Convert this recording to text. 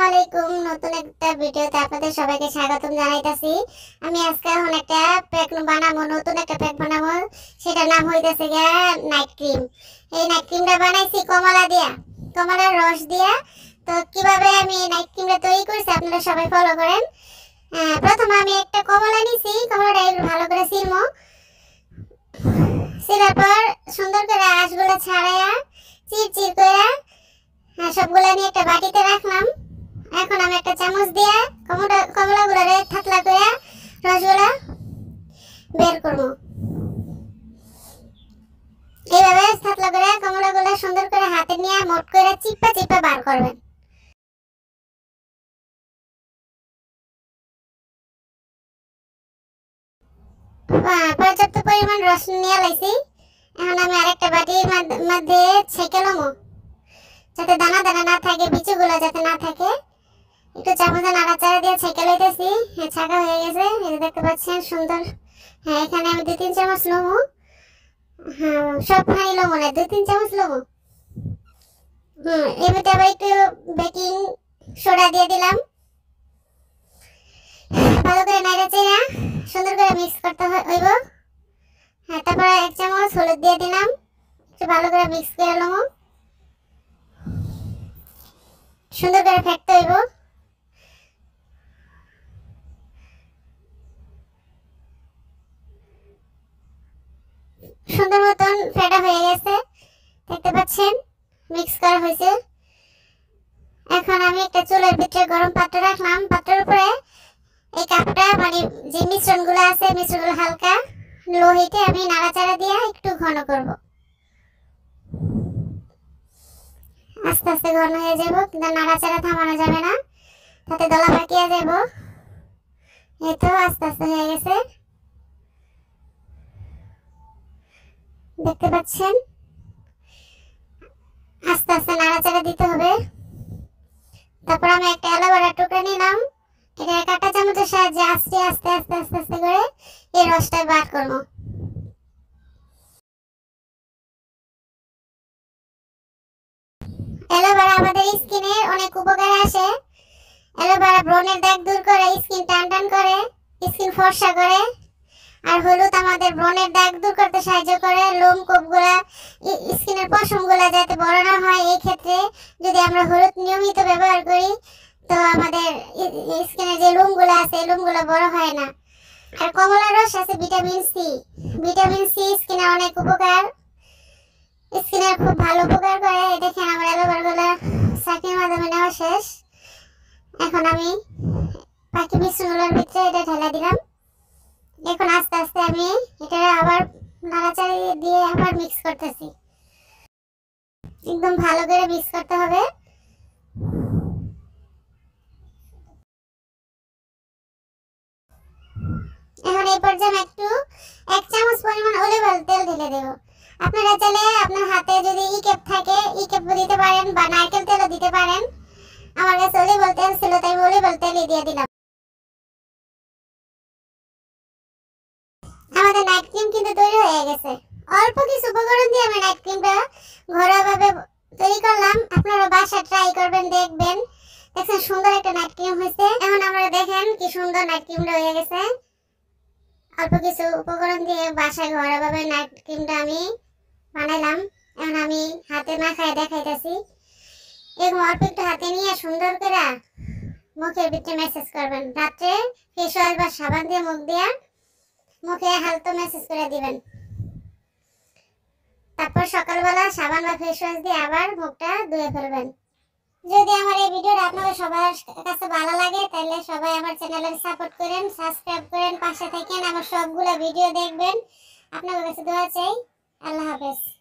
আলাইকুম, নতুন একটা ভিডিওতে আপনাদের সবাইকে স্বাগতম জানাইতাছি। আমি আজকে এখন একটা প্যাক বানাবো, নতুন একটা প্যাক বানাবো। সেটার নাম হইতাছে গিয়া নাইট ক্রিম। এই নাইট ক্রিমটা বানাইছি কমলা দিয়া, কমলার রস দিয়া। তো কিভাবে আমি এই নাইট ক্রিমটা তৈরি করছি আপনারা সবাই ফলো করেন। প্রথমে আমি একটা কমলা নিছি, কমলাটা ভালো করে ছিলমো। ছিলার পর সুন্দর করে আঁশগুলো ছাড়াইয়া চিরচির করে সবগুলা নিয়ে একটা বাটিতে রাখলাম। এখন আমি একটা চামচ দিয়ে কমলাগুলোরে থাকলা করে রসগুলা বের করব। এইভাবে থাকলা করে কমলাগুলো সুন্দর করে হাতে নিয়ে মোট করে চিপা চিপা বার করবেন। পর্যাপ্ত পরিমাণ রস নিয়ে লাইছি। এখন আমি আরেকটা বাটির মধ্যে ছেঁকে লমো, যাতে দানা দানা না থাকে, বিচুগুলো যাতে না থাকে। একটু চামচে নাড়াচাড়া দিয়ে ছেঁকে লইতেছি। ছাঁকা হয়ে গেছে, এই যে দেখতে পাচ্ছেন সুন্দর। এখানে আমি 2-3 চামচ লবো। সব খানি লবো না, 2-3 চামচ লবো। এবারে আবার একটু বেকিং সোডা দিয়ে দিলাম। ভালো করে নাড়াচাড়া সুন্দর করে মিক্স করতে হইব। তারপরে 1 চামচ হলুদ দিয়ে দিলাম। একটু ভালো করে মিক্স করে লবো, সুন্দর করে ফেটতে হইব। সুন্দর মতন ফেটা হয়ে গেছে, দেখতে পাচ্ছেন মিক্স করা হয়েছে। এখন আমি একটা চুলার ভিতরে গরম পাত্র রাখলাম। পাত্রের উপরে এই কাপটা মানে যে মিশ্রণগুলো আছে, মিশ্রণগুলো হালকা লো হিটে আমি নাড়াচাড়া দিয়ে একটু ঘন করব। আস্তে আস্তে ঘন হয়ে যাব, কিন্তু নাড়াচাড়া থামানো যাবে না, তাতে দলা পাকিয়ে যাব। এই তো আস্তে আস্তে হয়ে গেছে, দেখতে পাচ্ছেন। আস্তে আস্তে নাড়াচাড়া দিতে হবে। তারপর আমি একটা অ্যালোভেরার টুকরা নিলাম। এটা কাঁটা চামচের সাহায্যে আস্তে আস্তে আস্তে আস্তে আস্তে করে এই রসটা বার করব। অ্যালোভেরা আমাদের স্কিনের অনেক উপকারে আসে। অ্যালোভেরা ব্রণের দাগ দূর করে, স্কিন টান টান করে, স্কিন ফর্সা করে। আর হলুদ আমাদের ব্রণের দাগ দূর করতে সাহায্য করে। লোমকূপগুলা, স্কিনের পশমগুলা যাতে বড় না হয়, এই ক্ষেত্রে যদি আমরা হলুদ নিয়মিত ব্যবহার করি তো আমাদের স্কিনের যে লোমগুলো আছে এই লোমগুলো বড় হয় না। আর কমলার রস আছে ভিটামিন সি। ভিটামিন সি স্কিনে অনেক উপকার, স্কিনের খুব ভালো উপকার করে। দেখেন আমার অ্যালোভেরাগুলো ছাঁকনির মাধ্যমে নেওয়া শেষ। এখন আমি বাকি মিশ্রণগুলোর ভিতরে এটা ঢেলে দিলাম। এখন আস্তে আস্তে আমি এটা আবার নাড়াচাড়া দিয়ে আবার মিক্স করতেছি। একদম ভালো করে মিক্স করতে হবে। এখন এই পর্যায়ে একটু 1 চামচ পরিমাণ অলিভ অয়েল তেল ঢেলে দেব। আপনারা চাইলে আপনার হাতে যদি ইকেপ থাকে ইকেপ দিতে পারেন, বা নারকেল তেলও দিতে পারেন। আমার কাছে অলিভ অয়েল তেল ছিল, তাই অলিভ অয়েল তেলই দিয়ে দিলাম। আমাদের নাইট ক্রিম কিন্তু তৈরি হয়ে গেছে। অল্প কিছু উপকরণ দিয়ে আমি নাইট ক্রিমটা ঘরোয়াভাবে তৈরি করলাম। আপনারা বাসায় ট্রাই করবেন, দেখবেন। দেখেন সুন্দর একটা নাইট ক্রিম হয়েছে। এখন আপনারা দেখেন কি সুন্দর নাইট ক্রিমটা হয়ে গেছে। অল্প কিছু উপকরণ দিয়ে বাসায় ঘরোয়াভাবে নাইট ক্রিমটা আমি বানাইলাম। এখন আমি হাতে মাখায় দেখাইতেছি। এরকম অল্প একটু হাতে নিয়ে সুন্দর করে মুখের ভিতরে ম্যাসেজ করবেন। রাত্রে ফেস ওয়াশ বা সাবান দিয়ে মুখ দিয়ে মুখে হালকা ম্যাসেজ করে দিবেন। তারপর সকালবেলা সাবান বা ফেস ওয়াশ দিয়ে আবার মুখটা ধুয়ে ফেলবেন। যদি আমার এই ভিডিওটা আপনাদের সবার কাছে ভালো লাগে তাহলে সবাই আমার চ্যানেলে সাপোর্ট করেন, সাবস্ক্রাইব করেন, পাশে থাকেন, আমার সবগুলো ভিডিও দেখবেন। আপনাদের কাছে দোয়া চাই। আল্লাহ হাফেজ।